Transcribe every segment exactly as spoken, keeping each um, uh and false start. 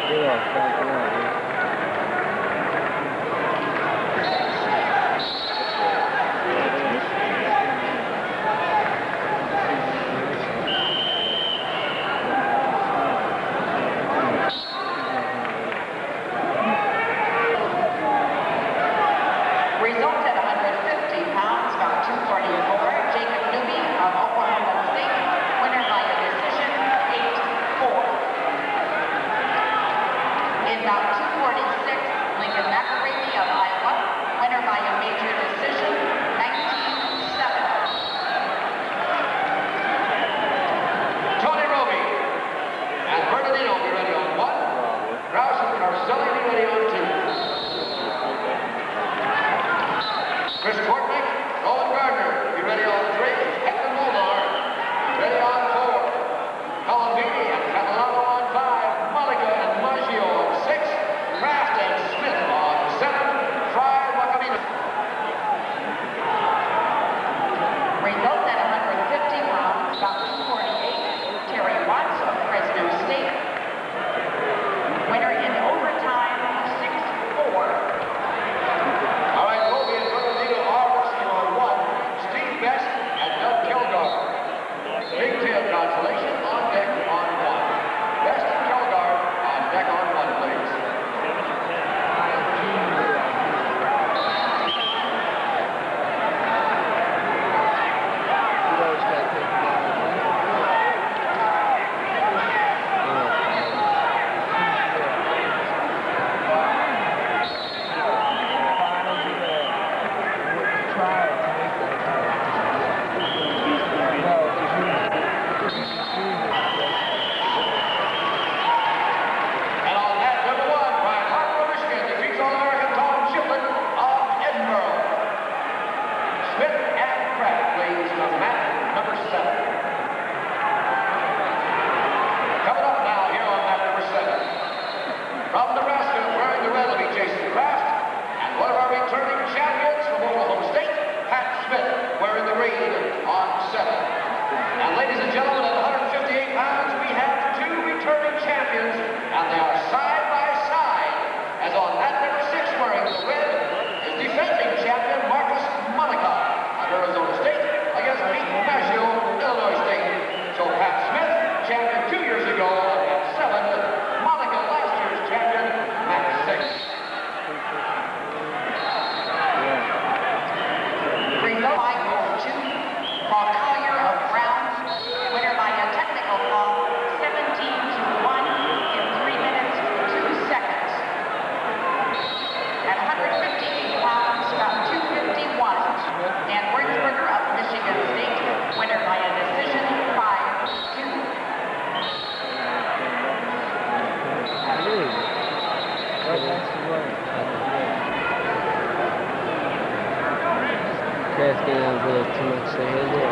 Asking a little too much to handle.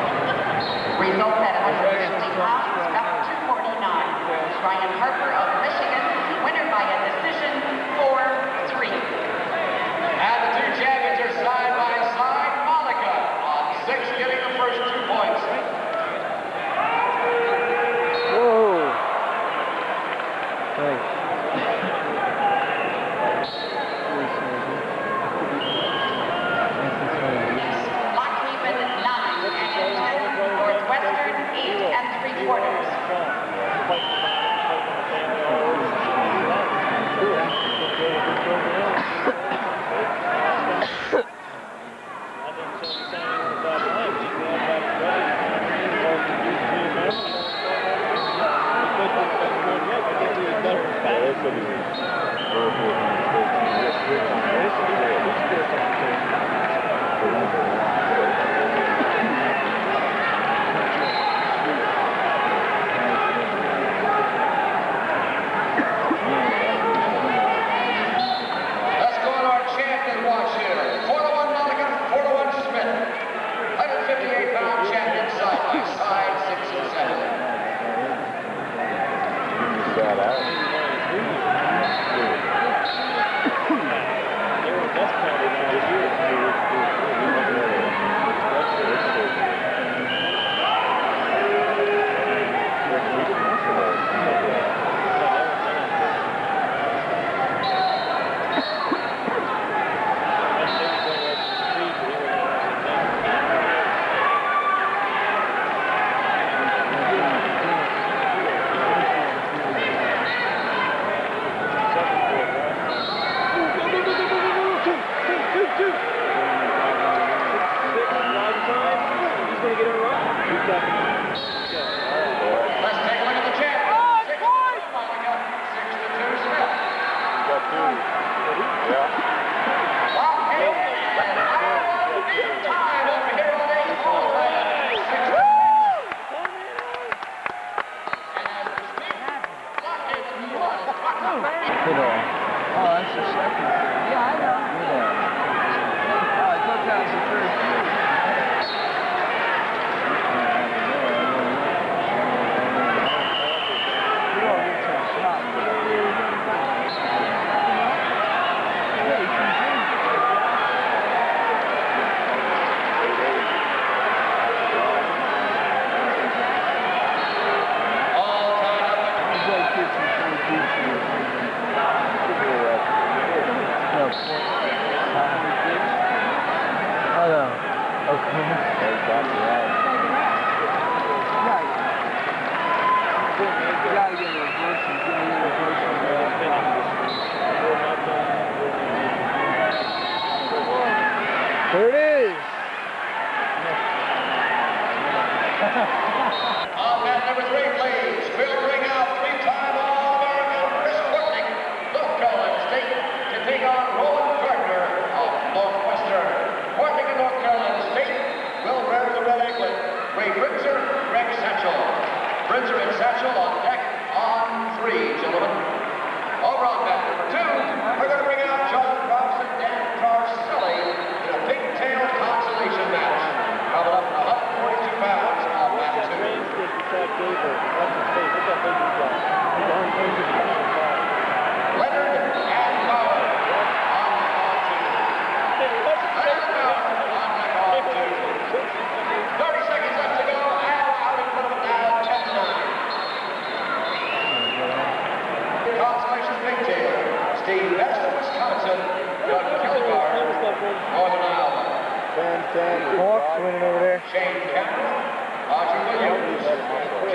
Result at one hundred fifty pounds, about two forty-nine. Ryan Harper of Michigan, winner by a decision, four three. And the two champions are side by side. Monica on six, getting the first two points. Whoa. Thanks. That out. Goodall. Oh, that's the second. Yeah, I know. Goodall. Oh, I thought that was the first. Goodall gets a shot. Yeah, he can drink. All tied up. He's like fifty, forty-two. No. Oh, no. Okay. Exactly right. Right. You gotta get a reverse and get a reverse. There it is. On mat number three, please. We'll bring out three-time All-American Chris Courtney, North Carolina State, to take on Roland Gardner of Northwestern. Courtney of North Carolina State will wear the red anklet. Ray Brinzer, Greg Satchel. Brinzer and Satchel on deck on three, gentlemen. Over on mat number two, we're going to bring out John Robson and Dan Carselli in a pigtail consolation match. Coming up one hundred forty-two pounds on mat two. Leonard and Bauer on deck on two. Leonard and Bauer on deck on two. thirty seconds left to go. Al out in front of it now, ten to nine. Consolation pigtail. Steve Best of Wisconsin. Doug Kilgore, Northern Iowa. ten ten. Hawks winning over there. Shane Cameron, Roger Williams,